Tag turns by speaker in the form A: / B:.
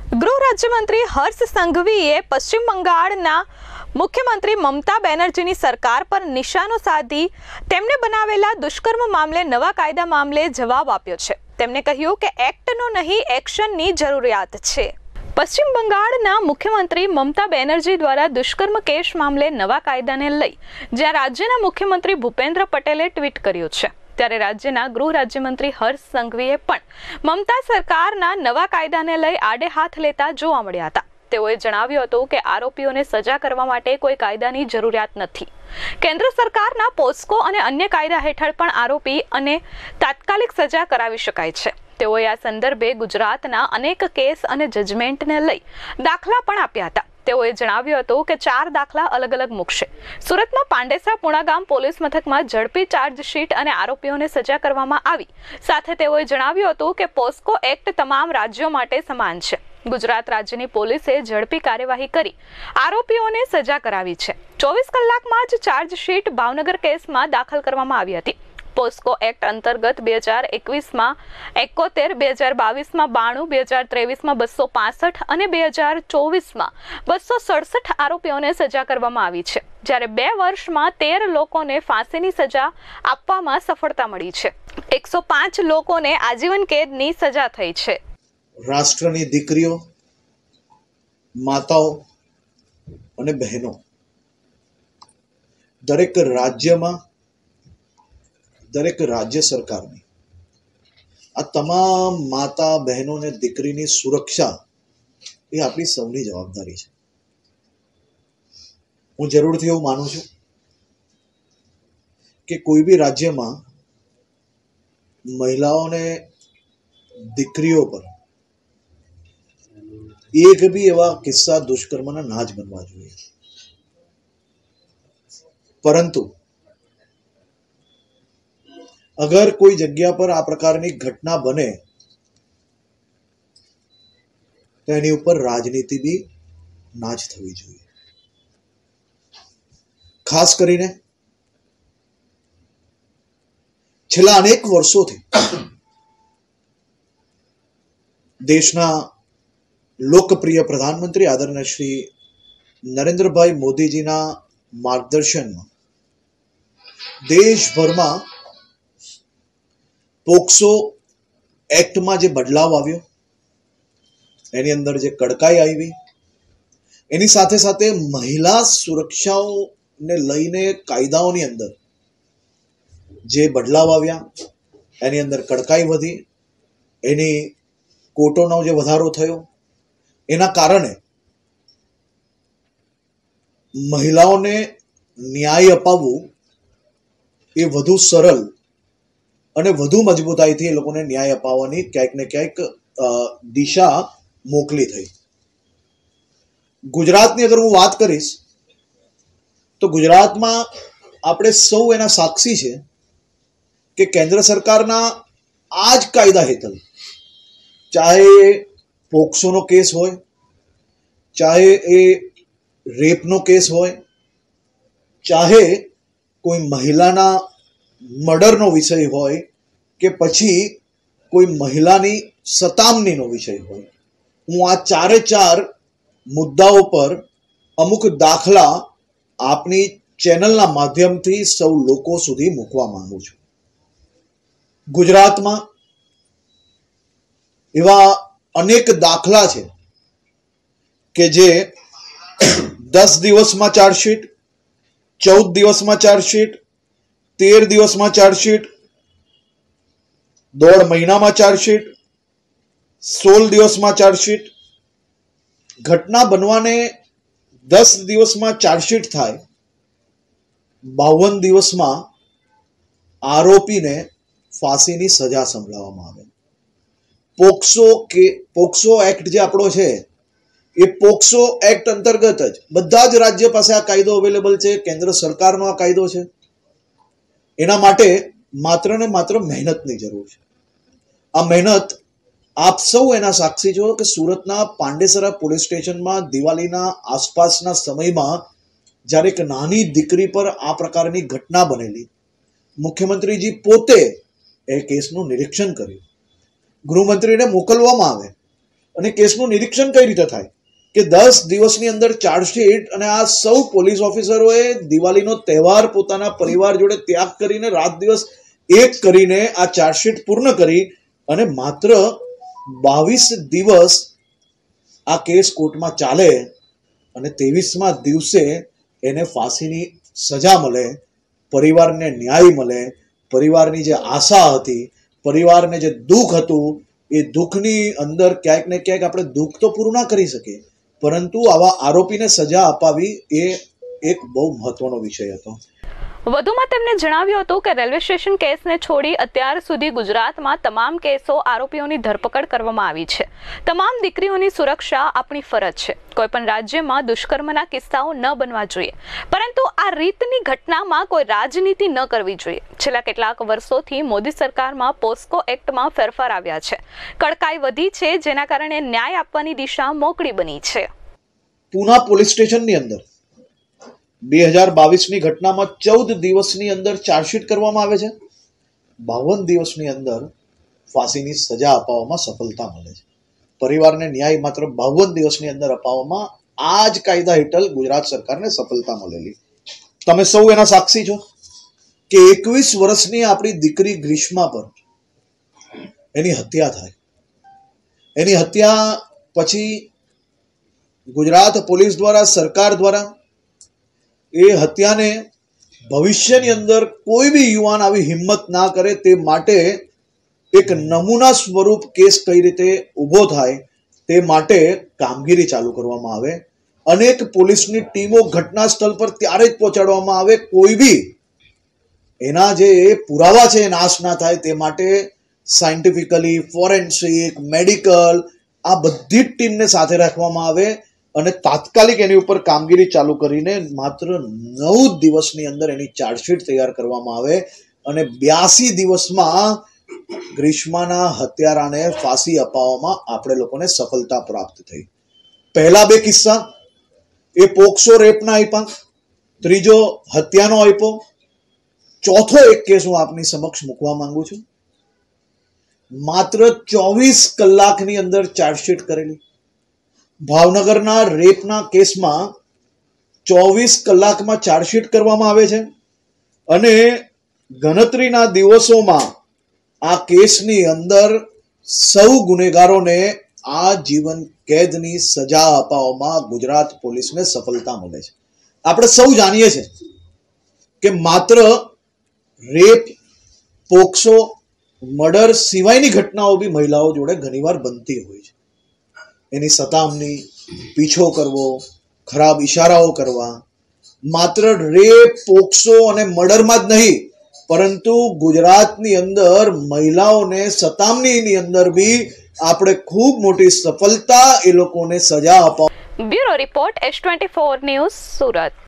A: ગૃહ રાજ્યમંત્રી હર્ષ સંઘવીએ પશ્ચિમ બંગાળના મુખ્યમંત્રી મમતા બેનર્જીની સરકાર પર નિશાનો સાધી તેમને બનાવેલા દુષ્કર્મ મામલે નવા કાયદા મામલે જવાબ આપ્યો છે। તેમણે કહ્યું કે એક્ટનો નહીં એક્શનની જરૂરિયાત છે। પશ્ચિમ બંગાળના મુખ્યમંત્રી મમતા બેનર્જી દ્વારા દુષ્કર્મ કેસ મામલે નવા કાયદાને લઈ જ્યાં રાજ્યના મુખ્યમંત્રી ભૂપેન્દ્ર પટેલે ટ્વીટ કર્યું છે, ત્યારે રાજ્યના ગૃહ રાજ્યમંત્રી હર્ષ સંઘવીએ પણ મમતા સરકારના નવા કાયદાને લઈ આડે હાથ લેતા જોવા મળ્યા હતા। તેઓએ જણાવ્યું હતું કે આરોપીઓને સજા કરવા માટે કોઈ કાયદાની જરૂરિયાત નથી। કેન્દ્ર સરકારના પોસ્કો અને અન્ય કાયદા હેઠળ પણ આરોપી અને તાત્કાલિક સજા કરાવી શકાય છે। તેઓએ આ સંદર્ભે ગુજરાતના અનેક કેસ અને જજમેન્ટને લઈ દાખલા પણ આપ્યા હતા। તેઓએ જણાવ્યું હતું કે 4 દાખલા અલગ અલગ મૂકશે। સુરતમાં પાંડેસરા પુણાગામ પોલીસ મથકમાં ઝડપી ચાર્જશીટ અને આરોપીઓને સજા કરવામાં આવી। સાથે તેઓએ જણાવ્યું હતું કે પોસ્કો એક્ટ તમામ રાજ્યો માટે સમાન છે। ગુજરાત રાજ્યની પોલીસે ઝડપી કાર્યવાહી કરી આરોપીઓને સજા કરાવી છે। 24 કલાકમાં જ ચાર્જશીટ ભાવનગર કેસમાં દાખલ કરવામાં આવી હતી। પોસ્કો એક્ટ અંતર્ગત 2021માં 71, 2022માં 92, 2023માં 265 અને 2024માં 267 આરોપીઓને સજા કરવામાં આવી છે, જ્યારે 2 વર્ષમાં 13 લોકોને ફાંસીની સજા આપવામાં સફળતા મળી છે। 105 લોકોને આજીવન કેદની સજા થઈ છે।
B: રાષ્ટ્રની દીકરીઓ, માતાઓ અને બહેનો દરેક રાજ્યમાં, દરેક રાજ્ય સરકારની આ તમામ માતા બહેનો અને દીકરીની સુરક્ષા એ આપણી સૌની જવાબદારી છે। હું જરૂરથી એવું માનું છું કે કોઈ બી રાજ્યમાં મહિલાઓને દીકરીઓ પર એક બી એવા કિસ્સા દુષ્કર્મના ના જ બનવા જોઈએ, પરંતુ અગર કોઈ જગ્યા પર આ પ્રકારની ઘટના બને તો એની ઉપર રાજનીતિ બી ના જ થવી જોઈએ। ખાસ કરીને છેલ્લા અનેક વર્ષોથી દેશના લોકપ્રિય પ્રધાનમંત્રી આદરણીય શ્રી નરેન્દ્રભાઈ મોદીજીના માર્ગદર્શનમાં દેશભરમાં પોક્સો એક્ટમાં જે બદલાવ આવ્યો, એની અંદર જે કડકાઈ આવી, એની સાથે સાથે મહિલા સુરક્ષાઓને લઈને કાયદાઓની અંદર જે બદલાવ આવ્યા, એની અંદર કડકાઈ વધી, એની કોર્ટોનો જે વધારો થયો, એના કારણે મહિલાઓને ન્યાય અપાવવું એ વધુ સરળ અને વધુ મજબૂતાઈથી એ લોકોને ન્યાય અપાવવાની ક્યાંક ને ક્યાંક દિશા મોકલી થઈ। ગુજરાતની અગર હું વાત કરીશ તો ગુજરાતમાં આપણે સૌ એના સાક્ષી છે કે કેન્દ્ર સરકારના આ જ કાયદા હેઠળ ચાહે પોક્સોનો કેસ હોય, ચાહે એ રેપનો કેસ હોય, ચાહે કોઈ મહિલાના મર્ડરનો વિષય હોય કે પછી કોઈ મહિલાની સતામણીનો વિષય હોય, હું આ 4 મુદ્દાઓ પર અમુક દાખલા આપની ચેનલના માધ્યમથી સૌ લોકો સુધી મૂકવા માંગુ છું। ગુજરાતમાં એવા અનેક દાખલા છે કે જે 10 દિવસમાં ચાર્જશીટ, 14 દિવસમાં ચાર્જશીટ, 13 દિવસમાં ચાર્જશીટ, 1.5 મહિનામાં ચાર્જશીટ, 16 દિવસમાં ચાર્જશીટ, ઘટના બનવાને 10 દિવસમાં ચાર્જશીટ થાય, 52 દિવસમાં આરોપીને ફાંસીની સજા સંભળાવવામાં આવે। પોક્સો એક્ટ જે આપણો છે એ પોક્સો એક્ટ અંતર્ગત જ બધા જ રાજ્ય પાસે આ કાયદો અવેલેબલ છે। કેન્દ્ર સરકારનો આ કાયદો છે। એના માટે માત્ર ને માત્ર મહેનતની જરૂર છે। આ મહેનત આપ સૌ એના સાક્ષી છો કે સુરતના પાંડેસરા પોલીસ સ્ટેશનમાં દિવાળીના આસપાસના સમયમાં જ્યારે એક નાની દીકરી પર આ પ્રકારની ઘટના બનેલી, મુખ્યમંત્રીજી પોતે એ કેસનું નિરીક્ષણ કર્યું, ગૃહમંત્રીને મોકલવામાં આવે અને કેસનું નિરીક્ષણ કઈ રીતે થાય કે 10 દિવસની અંદર ચાર્જશીટ, અને આ સૌ પોલીસ ઓફિસરોએ દિવાળીનો તહેવાર પોતાના પરિવાર જોડે ત્યાગ કરીને રાત દિવસ એક કરીને આ ચાર્જશીટ પૂર્ણ કરી અને માત્ર 22 દિવસ આ કેસ કોર્ટમાં ચાલે અને 23મા દિવસે એને ફાંસીની સજા મળે, પરિવારને ન્યાય મળે, પરિવારની જે આશા હતી, પરિવારને જે દુઃખ હતું, એ દુઃખની અંદર ક્યાંક ને ક્યાંક આપણે દુઃખ તો પૂરું ના કરી શકીએ, પરંતુ આવા આરોપીને સજા અપાવી એ એક બહુ મહત્વનો વિષય હતો.
A: વધુમાં તેમણે જણાવ્યું હતું કે રેલવે સ્ટેશન કેસને છોડી અત્યાર સુધી ગુજરાતમાં તમામ કેસો આરોપીઓની ધરપકડ કરવામાં આવી છે. તમામ દીકરીઓની સુરક્ષા આપણી ફરજ છે. કોઈપણ રાજ્યમાં દુષ્કર્મના કિસ્સાઓ ન બનવા જોઈએ, પરંતુ આ રીતની ઘટનામાં કોઈ રાજનીતિ ન કરવી જોઈએ. છેલ્લા કેટલાક વર્ષોથી મોદી સરકારમાં પોસ્કો એક્ટમાં ફેરફાર આવ્યા છે. કડકાઈ વધી છે, જેના કારણે ન્યાય આપવાની દિશા મોકળી બની છે.
B: પૂના પોલીસ સ્ટેશનની અંદર 2022ની ઘટનામાં 14 દિવસની અંદર ચાર્જશીટ કરવામાં આવે છે, 52 દિવસની અંદર ફાંસીની સજા અપાવવામાં સફળતા મળે છે. પરિવારને ન્યાય માત્ર 52 દિવસની અંદર અપાવવામાં આ જ કાયદા હેઠળ ગુજરાત સરકારને સફળતા મળેલી. તમે સૌ એના સાક્ષી છો કે 21 વર્ષની આપણી દીકરી ગ્રીષ્મા પર એની હત્યા થાય. એની હત્યા પછી ગુજરાત પોલીસ દ્વારા, સરકાર દ્વારા એ હત્યાને ભવિષ્યની અંદર કોઈ બી યુવાન આવી હિંમત ના કરે તે માટે એક નમૂના સ્વરૂપ કેસ કઈ રીતે ઊભો થાય તે માટે કામગીરી ચાલુ કરવામાં આવે. અનેક પોલીસની ટીમો ઘટના સ્થળ પર ત્યારે જ પહોંચાડવામાં આવે, કોઈ બી એના જે પુરાવા છે એ નાશ ના થાય તે માટે સાયન્ટિફિકલી, ફોરેન્સિક, મેડિકલ આ બધી જ ટીમને સાથે રાખવામાં આવે અને તાત્કાલિક એની ઉપર કામગીરી ચાલુ કરીને માત્ર 9 દિવસની અંદર એની ચાર્જશીટ તૈયાર કરવામાં આવે અને 82 દિવસમાં ગ્રીષ્માના હત્યારાને ફાંસી અપાવવામાં આપણે લોકોને સફળતા પ્રાપ્ત થઈ. પહેલા 2 કિસ્સા એ પોક્સો રેપના આપ્યા, ત્રીજો હત્યાનો આપ્યો, ચોથો એક કેસ હું આપની સમક્ષ મૂકવા માંગુ છું. માત્ર 24 કલાકની અંદર ચાર્જશીટ કરેલી. ભાવનગરના રેપના કેસમાં 24 કલાકમાં ચાર્જશીટ કરવામાં આવે છે અને ગણતરીના દિવસોમાં આ કેસની અંદર સૌ ગુનેગારોને આજીવન કેદની સજા અપાવવામાં ગુજરાત પોલીસને સફળતા મળે છે. આપણે સૌ જાણીએ છીએ કે માત્ર રેપ, પોક્સો, મર્ડર સિવાયની ઘટનાઓ બી મહિલાઓ જોડે ઘણીવાર બનતી હોય છે. એની સતામણી, પીછો કરવો, ખરાબ ઈશારાઓ કરવા, માત્ર રેપ, પોક્સો અને મર્ડરમાં જ નહીં, પરંતુ ગુજરાતની અંદર મહિલાઓને સતામણીની અંદર બી આપણે ખૂબ મોટી સફળતા એ લોકોને સજા અપાવ.
A: Bureau report S24 news, Surat.